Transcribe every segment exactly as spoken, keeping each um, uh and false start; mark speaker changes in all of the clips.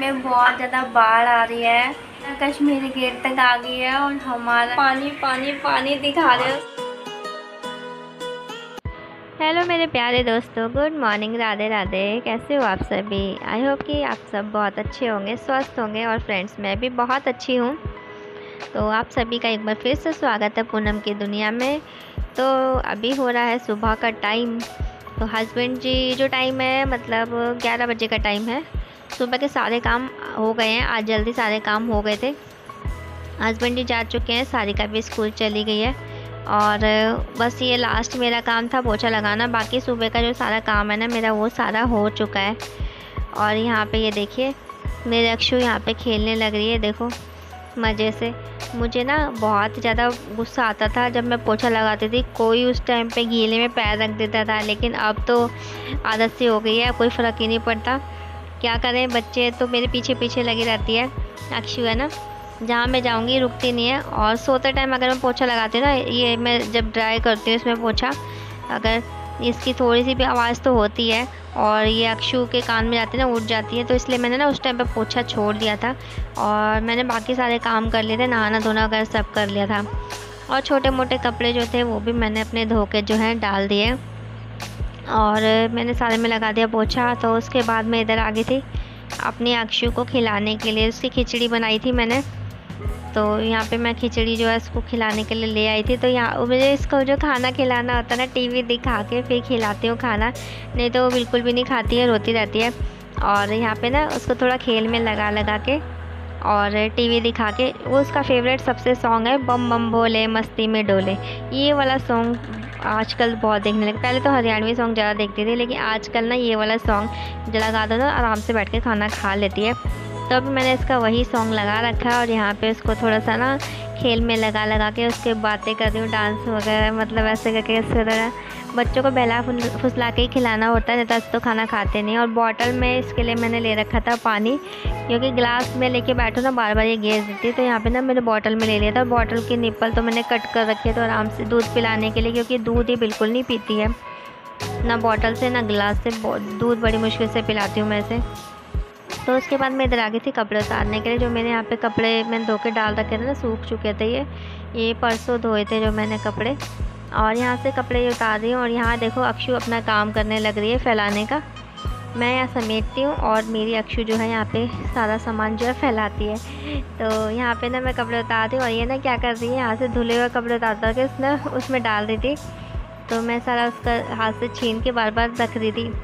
Speaker 1: में बहुत ज़्यादा बाढ़ आ रही है। कश्मीरी गेट तक आ गई है और हमारा पानी पानी पानी दिखा रहे हो। हेलो मेरे प्यारे दोस्तों, गुड मॉर्निंग, राधे राधे। कैसे हो आप सभी? आई होप कि आप सब बहुत अच्छे होंगे, स्वस्थ होंगे। और फ्रेंड्स, मैं भी बहुत अच्छी हूँ। तो आप सभी का एक बार फिर से स्वागत है पूनम की दुनिया में। तो अभी हो रहा है सुबह का टाइम। तो हस्बैंड जी जो टाइम है मतलब ग्यारह बजे का टाइम है। सुबह के सारे काम हो गए हैं, आज जल्दी सारे काम हो गए थे। हस्बैंड जी जा चुके हैं, सारिका भी स्कूल चली गई है और बस ये लास्ट मेरा काम था पोछा लगाना। बाकी सुबह का जो सारा काम है ना मेरा, वो सारा हो चुका है। और यहाँ पे ये देखिए मेरे अक्षु यहाँ पे खेलने लग रही है, देखो मज़े से। मुझे ना बहुत ज़्यादा गुस्सा आता था जब मैं पोछा लगाती थी, कोई उस टाइम पे गीले में पैर रख देता था। लेकिन अब तो आदत सी हो गई है, कोई फ़र्क ही नहीं पड़ता। क्या करें, बच्चे तो मेरे पीछे पीछे लगी रहती है। अक्षु है ना, जहाँ मैं जाऊँगी रुकती नहीं है। और सोते टाइम अगर मैं पोछा लगाती हूँ ना, ये मैं जब ड्राई करती हूँ इसमें पोछा, अगर इसकी थोड़ी सी भी आवाज़ तो होती है और ये अक्षु के कान में जाती है ना, उठ जाती है। तो इसलिए मैंने ना उस टाइम पे पोछा छोड़ दिया था और मैंने बाकी सारे काम कर लिए थे, नहाना धोना वगैरह सब कर लिया था। और छोटे मोटे कपड़े जो थे वो भी मैंने अपने धो के जो है डाल दिए और मैंने सारे में लगा दिया पोछा। तो उसके बाद मैं इधर आ गई थी अपनी अक्षु को खिलाने के लिए। उसकी खिचड़ी बनाई थी मैंने, तो यहाँ पे मैं खिचड़ी जो है इसको खिलाने के लिए ले आई थी। तो यहाँ मुझे इसको जो खाना खिलाना होता है ना, टीवी दिखा के फिर खिलाती हूँ खाना, नहीं तो वो बिल्कुल भी नहीं खाती है, रोती रहती है। और यहाँ पे ना उसको थोड़ा खेल में लगा लगा के और टीवी दिखा के, वो उसका फेवरेट सबसे सॉन्ग है बम बम भोले मस्ती में डोले। ये वाला सॉन्ग आजकल बहुत देखने लगे। पहले तो हरियाणवी सॉन्ग ज़्यादा देखती थी, लेकिन आजकल ना ये वाला सॉन्ग जो लगा दो तो आराम से बैठ के खाना खा लेती है। तो अभी मैंने इसका वही सॉन्ग लगा रखा है और यहाँ पे उसको थोड़ा सा ना खेल में लगा लगा के उसके बातें कर रही हूँ, डांस वगैरह, मतलब ऐसे करके इस तरह बच्चों को बहला फुसला के ही खिलाना होता है, नहीं तो खाना खाते नहीं। और बॉटल में इसके लिए मैंने ले रखा था पानी, क्योंकि गिलास में लेके बैठो ना बार बार ये गिर देती है। तो यहाँ पे ना मैंने बॉटल में ले लिया था। बॉटल की निप्पल तो मैंने कट कर रखी है तो आराम से दूध पिलाने के लिए, क्योंकि दूध ये बिल्कुल नहीं पीती है, ना बॉटल से ना गिलास से। दूध बड़ी मुश्किल से पिलाती हूँ मैं इसे। तो उसके बाद मैं इधर आ गई थी कपड़े उतारने के लिए। जो मैंने यहाँ पे कपड़े मैंने धो के डाल रखे थे ना, सूख चुके थे। ये ये परसों धोए थे जो मैंने कपड़े, और यहाँ से कपड़े उतार रही हूँ। और यहाँ देखो अक्षु अपना काम करने लग रही है फैलाने का। मैं यहाँ समेटती हूँ और मेरी अक्षु जो है यहाँ पे सारा सामान जो है फैलाती है। तो यहाँ पे ना मैं कपड़े उतारती हूँ और ये ना क्या कर रही है, यहाँ से धुले हुए कपड़े उतार उतार के उसने उसमें डाल रही थी। तो मैं सारा उसका हाथ से छीन के बार बार रख रही थी।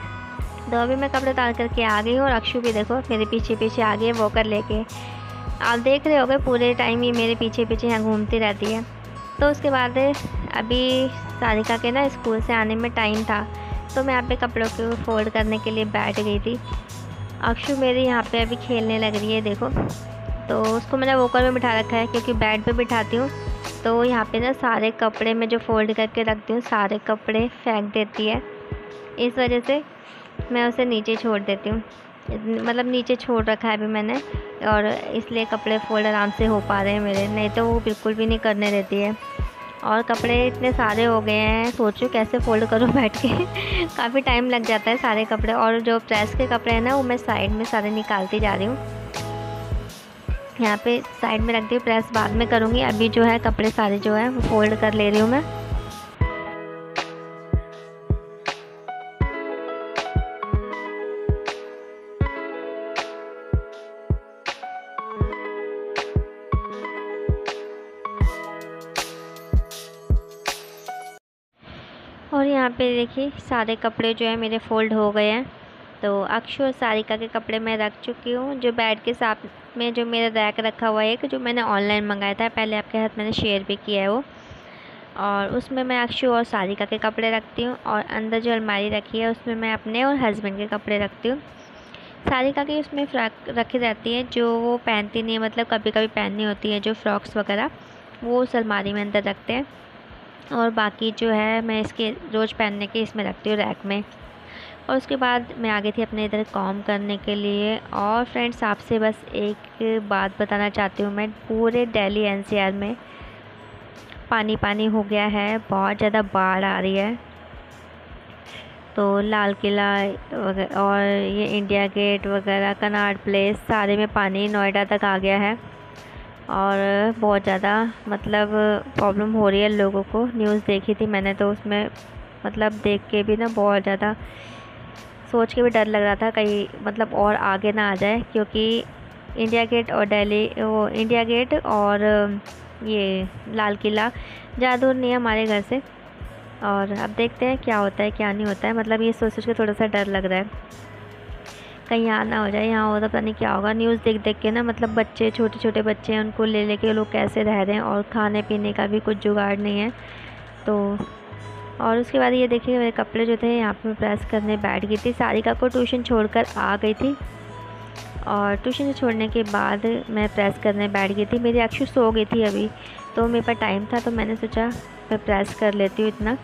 Speaker 1: तो अभी मैं कपड़े उतार करके आ गई हूँ और अक्षु भी देखो मेरे पीछे पीछे आ गई है वॉकर लेके। आप देख रहे होगे पूरे टाइम ही मेरे पीछे पीछे यहाँ घूमती रहती है। तो उसके बाद अभी सारिका के ना स्कूल से आने में टाइम था, तो मैं यहाँ पे कपड़ों को फोल्ड करने के लिए बैठ गई थी। अक्षु मेरी यहाँ पे अभी खेलने लग रही है, देखो। तो उसको मैंने वॉकर में बिठा रखा है, क्योंकि बेड पे बिठाती हूँ तो यहाँ पे ना सारे कपड़े मैं जो फोल्ड करके रखती हूँ सारे कपड़े फेंक देती है। इस वजह से मैं उसे नीचे छोड़ देती हूँ, मतलब नीचे छोड़ रखा है अभी मैंने, और इसलिए कपड़े फोल्ड आराम से हो पा रहे हैं मेरे, नहीं तो वो बिल्कुल भी नहीं करने देती है। और कपड़े इतने सारे हो गए हैं, सोचो कैसे फ़ोल्ड करूँ बैठ के काफ़ी टाइम लग जाता है सारे कपड़े। और जो प्रेस के कपड़े हैं ना, वो मैं साइड में सारे निकालती जा रही हूँ, यहाँ पे साइड में रख दी। प्रेस बाद में करूँगी, अभी जो है कपड़े सारे जो है वो फोल्ड कर ले रही हूँ मैं। और यहाँ पे देखिए सारे कपड़े जो है मेरे फ़ोल्ड हो गए हैं। तो अक्षु और सारिका के कपड़े मैं रख चुकी हूँ। जो बेड के साथ में जो मेरा रैक रखा हुआ है, एक जो मैंने ऑनलाइन मंगाया था, पहले आपके साथ मैंने शेयर भी किया है वो, और उसमें मैं अक्षु और सारिका के कपड़े रखती हूँ। और अंदर जो अलमारी रखी है उसमें मैं अपने और हस्बैंड के कपड़े रखती हूँ। सारिका की उसमें फ्रॉक रखी रहती है जो वो पहनती नहीं है, मतलब कभी कभी पहननी होती है, जो फ्रॉक्स वगैरह वो उस अलमारी में अंदर रखते हैं। और बाकी जो है मैं इसके रोज़ पहनने के इसमें रखती हूँ रैक में। और उसके बाद मैं आ गई थी अपने इधर काम करने के लिए। और फ्रेंड्स, आपसे बस एक बात बताना चाहती हूँ, मैं पूरे दिल्ली एन सी आर में पानी पानी हो गया है, बहुत ज़्यादा बाढ़ आ रही है। तो लाल किला वगैरह और ये इंडिया गेट वगैरह, कनॉट प्लेस, सारे में पानी नोएडा तक आ गया है और बहुत ज़्यादा मतलब प्रॉब्लम हो रही है लोगों को। न्यूज़ देखी थी मैंने तो उसमें मतलब देख के भी ना बहुत ज़्यादा सोच के भी डर लग रहा था कहीं मतलब और आगे ना आ जाए, क्योंकि इंडिया गेट और दिल्ली वो इंडिया गेट और ये लाल किला ज़्यादा दूर नहीं है हमारे घर से। और अब देखते हैं क्या होता है क्या नहीं होता है, मतलब ये सोच सोच के थोड़ा सा डर लग रहा है कहीं यहाँ ना हो जाए, यहाँ हो तो पता नहीं क्या होगा। न्यूज़ देख देख के ना मतलब बच्चे, छोटे छोटे बच्चे हैं, उनको ले लेके लोग कैसे रह रहे हैं और खाने पीने का भी कुछ जुगाड़ नहीं है। तो और उसके बाद ये देखिए मेरे कपड़े जो थे यहाँ पे मैं प्रेस करने बैठ गई थी। सारिका को ट्यूशन छोड़कर आ गई थी और ट्यूशन से छोड़ने के बाद मैं प्रेस करने बैठ गई थी। मेरी अक्षु सो गई थी अभी, तो मेरे पास टाइम था तो मैंने सोचा मैं प्रेस कर लेती हूँ इतना।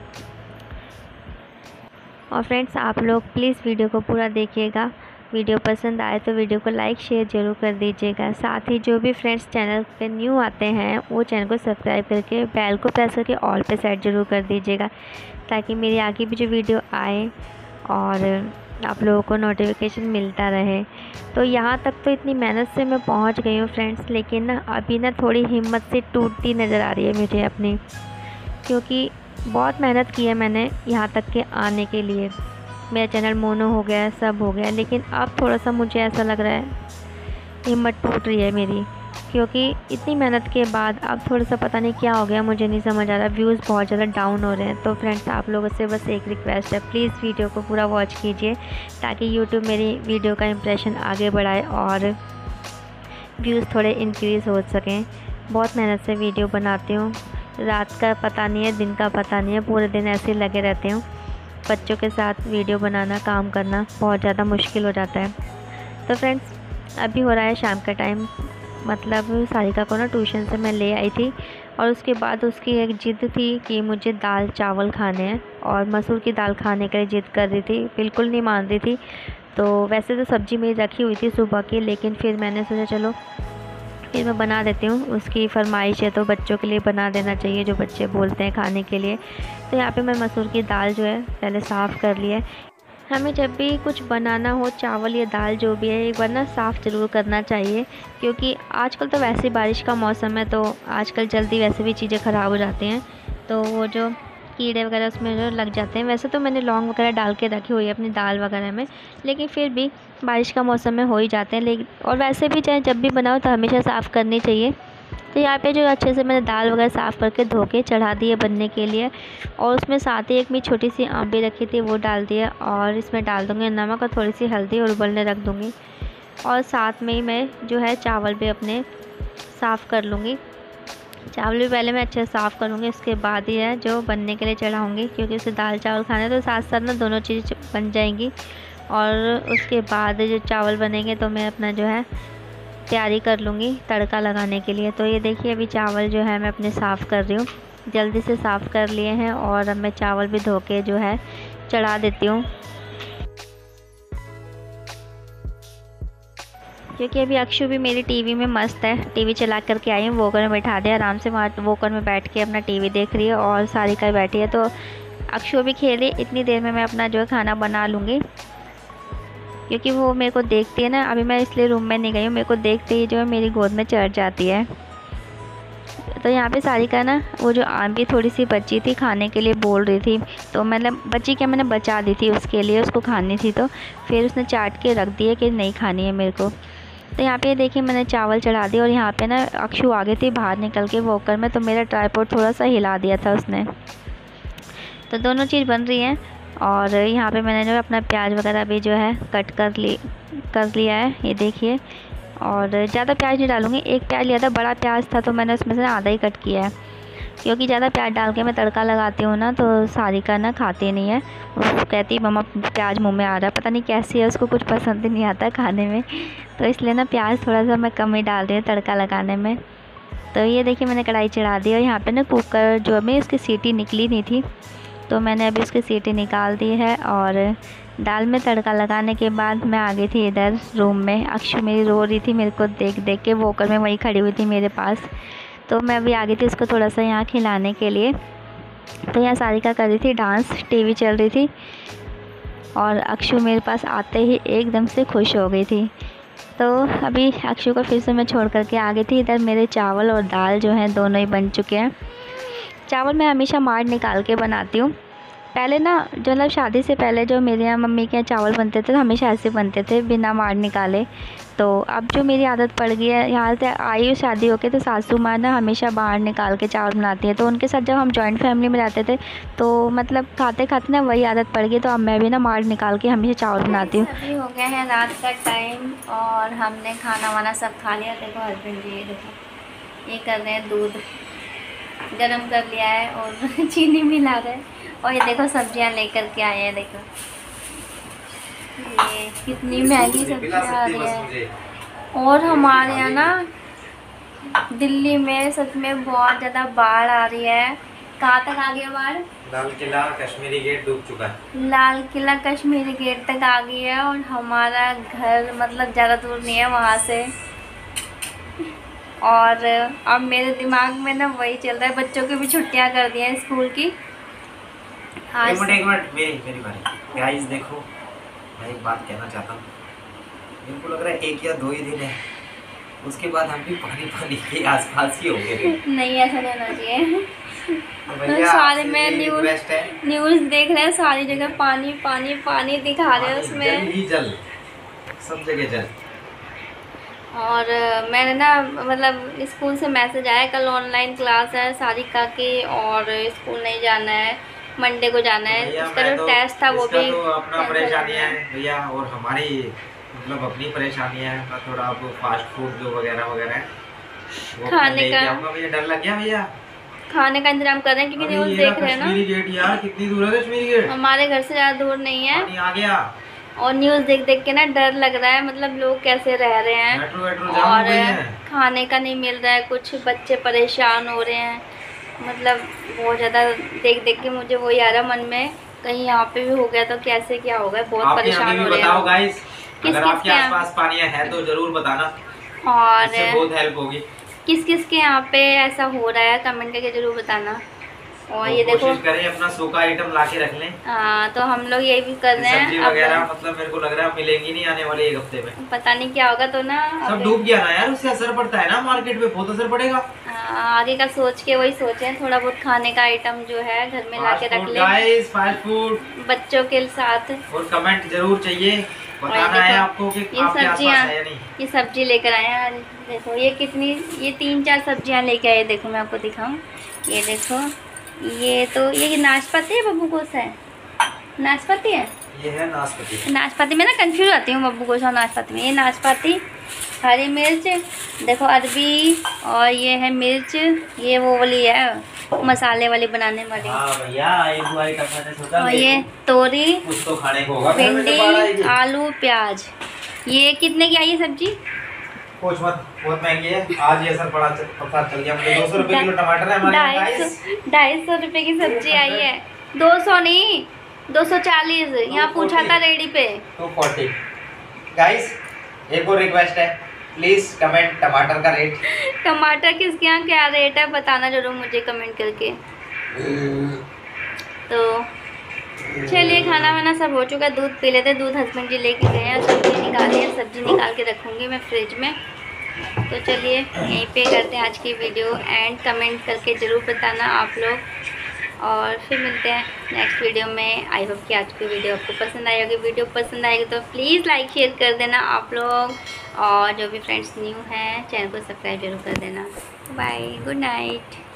Speaker 1: और फ्रेंड्स आप लोग प्लीज़ वीडियो को पूरा देखिएगा, वीडियो पसंद आए तो वीडियो को लाइक शेयर ज़रूर कर दीजिएगा। साथ ही जो भी फ्रेंड्स चैनल पे न्यू आते हैं वो चैनल को सब्सक्राइब करके बेल को प्रेस करके ऑल पे सेट ज़रूर कर दीजिएगा, ताकि मेरी आगे भी जो वीडियो आए और आप लोगों को नोटिफिकेशन मिलता रहे। तो यहाँ तक तो इतनी मेहनत से मैं पहुँच गई हूँ फ्रेंड्स, लेकिन ना अभी ना थोड़ी हिम्मत से टूटती नज़र आ रही है मुझे अपनी, क्योंकि बहुत मेहनत की है मैंने यहाँ तक के आने के लिए। मेरा चैनल मोनो हो गया, सब हो गया, लेकिन अब थोड़ा सा मुझे ऐसा लग रहा है हिम्मत टूट रही है मेरी, क्योंकि इतनी मेहनत के बाद अब थोड़ा सा पता नहीं क्या हो गया, मुझे नहीं समझ आ रहा। व्यूज़ बहुत ज़्यादा डाउन हो रहे हैं। तो फ्रेंड्स आप लोगों से बस एक रिक्वेस्ट है, प्लीज़ वीडियो को पूरा वॉच कीजिए ताकि यूट्यूब मेरी वीडियो का इम्प्रेशन आगे बढ़ाए और व्यूज़ थोड़े इंक्रीज़ हो सकें। बहुत मेहनत से वीडियो बनाती हूँ, रात का पता नहीं है, दिन का पता नहीं है, पूरे दिन ऐसे ही लगे रहते हूँ। बच्चों के साथ वीडियो बनाना, काम करना बहुत ज़्यादा मुश्किल हो जाता है। तो फ्रेंड्स अभी हो रहा है शाम का टाइम, मतलब सारिका को ना ट्यूशन से मैं ले आई थी और उसके बाद उसकी एक ज़िद थी कि मुझे दाल चावल खाने हैं और मसूर की दाल खाने के लिए ज़िद कर रही थी, बिल्कुल नहीं मान रही थी। तो वैसे तो सब्ज़ी मेरी रखी हुई थी सुबह की, लेकिन फिर मैंने सोचा चलो फिर मैं बना देती हूँ, उसकी फरमाइश है तो बच्चों के लिए बना देना चाहिए जो बच्चे बोलते हैं खाने के लिए। तो यहाँ पे मैं मसूर की दाल जो है पहले साफ़ कर ली है। हमें जब भी कुछ बनाना हो, चावल या दाल जो भी है, एक बार ना साफ़ ज़रूर करना चाहिए, क्योंकि आजकल तो वैसे बारिश का मौसम है तो आजकल जल्दी वैसे भी चीज़ें ख़राब हो जाती हैं, तो वो जो कीड़े वगैरह उसमें जो लग जाते हैं। वैसे तो मैंने लौंग वगैरह डाल के रखी हुई है अपनी दाल वगैरह में, लेकिन फिर भी बारिश का मौसम में हो ही जाते हैं। लेकिन और वैसे भी चाहे जब भी बनाओ तो हमेशा साफ़ करनी चाहिए। तो यहाँ पे जो अच्छे से मैंने दाल वगैरह साफ़ करके धो के चढ़ा दी है बनने के लिए, और उसमें साथ ही एक मैं छोटी सी आम भी रखी थी वो डाल दिया, और इसमें डाल दूँगी नमक और थोड़ी सी हल्दी और उबलने रख दूँगी। और साथ में ही मैं जो है चावल भी अपने साफ़ कर लूँगी। चावल भी पहले मैं अच्छे से साफ़ करूँगी, उसके बाद ही है जो बनने के लिए चढ़ाऊँगी, क्योंकि उसे दाल चावल खाने तो साथ साथ ना दोनों चीज़ बन जाएंगी। और उसके बाद जो चावल बनेंगे तो मैं अपना जो है तैयारी कर लूँगी तड़का लगाने के लिए। तो ये देखिए अभी चावल जो है मैं अपने साफ़ कर रही हूँ, जल्दी से साफ़ कर लिए हैं, और अब मैं चावल भी धो के जो है चढ़ा देती हूँ, क्योंकि अभी अक्षु भी मेरी टीवी में मस्त है। टीवी चला करके आई हूँ, वोकर में बैठा दिया आराम से, वहाँ वोकर में बैठ के अपना टीवी देख रही है और सारिका बैठी है। तो अक्षु भी खेली, इतनी देर में मैं अपना जो है खाना बना लूँगी, क्योंकि वो मेरे को देखती है ना। अभी मैं इसलिए रूम में नहीं गई हूँ, मेरे को देखते ही जो है मेरी गोद में चढ़ जाती है। तो यहाँ पे सारिका ना वो जो आम भी थोड़ी सी बची थी खाने के लिए बोल रही थी, तो मतलब बची क्या मैंने बचा दी थी उसके लिए, उसको खानी थी, तो फिर उसने चाट के रख दी है कि नहीं खानी है मेरे को। तो यहाँ पे देखिए मैंने चावल चढ़ा दिया, और यहाँ पे ना अक्षु आ गई थी बाहर निकल के वॉकर में, तो मेरा ट्राइपॉड थोड़ा सा हिला दिया था उसने। तो दोनों चीज़ बन रही हैं, और यहाँ पे मैंने जो है अपना प्याज वगैरह भी जो है कट कर ली कर लिया है, ये देखिए। और ज़्यादा प्याज नहीं डालूँगी, एक प्याज लिया था, बड़ा प्याज था तो मैंने उसमें से आधा ही कट किया है, क्योंकि ज़्यादा प्याज डाल के मैं तड़का लगाती हूँ ना तो सारिका ना खाती नहीं है, वो कहती मम्मा प्याज मुंह में आ रहा है, पता नहीं कैसी है, उसको कुछ पसंद ही नहीं आता खाने में। तो इसलिए ना प्याज थोड़ा सा मैं कम ही डाल रही हूँ तड़का लगाने में। तो ये देखिए मैंने कढ़ाई चढ़ा दी, और यहाँ पे ना कुकर जो है उसकी सीटी निकली नहीं थी, तो मैंने अभी उसकी सीटी निकाल दी है। और दाल में तड़का लगाने के बाद मैं आ गई थी इधर रूम में। अक्षु मेरी रो रही थी मेरे को देख देख के, वोकर में वही खड़ी हुई थी मेरे पास, तो मैं अभी आ गई थी उसको थोड़ा सा यहाँ खिलाने के लिए। तो यहाँ सारिका कर रही थी डांस, टीवी चल रही थी, और अक्षु मेरे पास आते ही एकदम से खुश हो गई थी। तो अभी अक्षु को फिर से मैं छोड़ करके आ गई थी। इधर मेरे चावल और दाल जो हैं दोनों ही बन चुके हैं। चावल मैं हमेशा माड़ निकाल के बनाती हूँ। पहले ना जो मतलब शादी से पहले जो मेरे यहाँ मम्मी के यहाँ चावल बनते थे तो हमेशा ऐसे बनते थे बिना माड़ निकाले। तो अब जो मेरी आदत पड़ गई है, यहाँ से आई हूँ शादी होके, तो सासू माँ ना हमेशा बाहर निकाल के चावल बनाती है। तो उनके साथ जब हम जॉइंट फैमिली में रहते थे तो मतलब खाते खाते ना वही आदत पड़ गई। तो अब मैं भी ना माड़ निकाल के हमेशा चावल बनाती हूँ। अभी हो गया है रात का टाइम और हमने खाना वाना सब खा लिया। देखो हस्बैंड जी, ये देखो ये कर रहे हैं, दूध गरम कर लिया है और चीनी मिला रहे हैं। और ये देखो सब्जियां लेकर के आए हैं। देखो ये कितनी महंगी सब्जियां आ रही है। और हमारे यहाँ ना दिल्ली में सच में बहुत ज़्यादा बाढ़ आ रही है। कहाँ तक आ गई बाढ़?
Speaker 2: लाल किला कश्मीरी गेट डूब चुका है।
Speaker 1: लाल किला कश्मीरी गेट तक आ गई है और हमारा घर मतलब ज़्यादा दूर नहीं है वहाँ से। और अब मेरे दिमाग में ना वही चल रहा है, बच्चों की भी छुट्टियां कर दी हैं स्कूल की।
Speaker 2: आज एक मिनट एक मिनट मेरी मेरी बारी। गाइस देखो, मैं एक बात कहना चाहता हूँ। मेरे को लग रहा है एक या दो ही दिन है, उसके बाद हम भी पानी पानी के आसपास ही होंगे। नहीं, ऐसा नहीं होना चाहिए। तो सारे में न्यूज़ न्यूज़ देख रहे हैं, सारी जगह पानी पानी पानी दिखा रहे हैं, उसमें जल ही जल, सब जगह जल।
Speaker 1: और मैंने ना मतलब स्कूल से मैसेज आया, कल ऑनलाइन क्लास है सारिका की और स्कूल नहीं जाना है, मंडे को जाना है। उसका जो तो, टेस्ट था वो भी
Speaker 2: तो अपना परेशानी है भैया, और हमारी मतलब अपनी परेशानी है। थोड़ा अब फास्ट फूड जो वगैरह वगैरह है वो
Speaker 1: खाने का,
Speaker 2: मुझे डर लग गया भैया।
Speaker 1: खाने का इंतजाम कर रहे हैं क्योंकि न्यूज़ देख रहे हैं ना।
Speaker 2: कश्मीरी गेट यार कितनी दूर है कश्मीरी गेट?
Speaker 1: हमारे घर से ज़्यादा दूर नहीं है।
Speaker 2: पानी आ गया
Speaker 1: और न्यूज़ देख देख के ना डर लग रहा है, मतलब लोग कैसे रह रहे हैं।
Speaker 2: मेट्रो मेट्रो
Speaker 1: और खाने का नहीं मिल रहा है, कुछ बच्चे परेशान हो रहे हैं। मतलब बहुत ज़्यादा देख देख के मुझे वही आ रहा मन में, कहीं यहाँ पे भी हो गया तो कैसे क्या होगा। बहुत परेशान हो रहे हैं।
Speaker 2: बताओ गाइस, अगर आपके आसपास पानी है तो जरूर बताना
Speaker 1: और
Speaker 2: बहुत हेल्प होगी।
Speaker 1: किस किस के यहाँ पे ऐसा हो रहा है कमेंट करके जरूर बताना। और ये देखो
Speaker 2: कोशिश करें अपना सूखा आइटम ला के रख लें।
Speaker 1: हाँ, तो हम लोग यही भी कर रहे हैं।
Speaker 2: सब्जी वगैरह मतलब मेरे को लग रहा है मिलेंगी नहीं आने वाले एक हफ्ते में,
Speaker 1: पता नहीं क्या होगा। तो ना
Speaker 2: सब डूब गया ना यार, उससे असर पड़ता है ना, मार्केट पे बहुत असर पड़ेगा।
Speaker 1: आगे का सोच के वही सोचे, थोड़ा बहुत खाने का आइटम जो है घर में ला के रख ले
Speaker 2: गाइस, फास्ट फूड
Speaker 1: बच्चों के साथ।
Speaker 2: और कमेंट जरूर चाहिए, बताना है आपको कि
Speaker 1: ये सब्जियां, ये सब्जी लेकर आए हैं। देखो ये कितनी, ये तीन चार सब्जियां लेके आए। देखो मैं आपको दिखाऊं, ये देखो ये तो ये नाशपाती है बब्बू गोश है, नाशपाती है,
Speaker 2: ये है नाशपाती।
Speaker 1: नाशपाती में ना कंफ्यूज आती हूँ बब्बू गोश और नाशपाती में। ये नाशपाती, हरी मिर्च, देखो अरबी, और ये है मिर्च, ये वो वाली है मसाले वाली बनाने वाली।
Speaker 2: हाँ भैया, एक दो आइटम मैंने सोचा।
Speaker 1: और ये तोरी,
Speaker 2: कुछ तो खाने को होगा।
Speaker 1: भिंडी, आलू, प्याज। ये कितने की आई है सब्जी?
Speaker 2: कुछ मत, बहुत महंगी है। आज ये सर पड़ा पता चल गया मुझे। दो सौ रुपए किलो टमाटर है हमारे यहाँ।
Speaker 1: ढाई सौ रुपये की सब्जी आई है। दो सौ नहीं, दो सौ चालीस। यहाँ पूछा था रेडी पे
Speaker 2: टू फोर्टी। गाइस एक और रिक्वेस्ट है, प्लीज कमेंट टमाटर का रेट।
Speaker 1: टमाटर किसके यहाँ क्या रेट है बताना जरूर मुझे कमेंट करके। तो चलिए खाना वाना सब हो चुका, दूध पी लेते। दूध हस्बैंड जी लेके गए हैं, सब्जी निकाली है, सब्जी निकाल के रखूँगी मैं फ्रिज में। तो चलिए यहीं पे करते हैं आज की वीडियो एंड। कमेंट करके ज़रूर बताना आप लोग, और फिर मिलते हैं नेक्स्ट वीडियो में। आई होप कि आज की वीडियो आपको पसंद आई होगी। वीडियो पसंद आएगी तो प्लीज़ लाइक शेयर कर देना आप लोग, और जो भी फ्रेंड्स न्यू हैं चैनल को सब्सक्राइब जरूर कर देना। Bye, good night.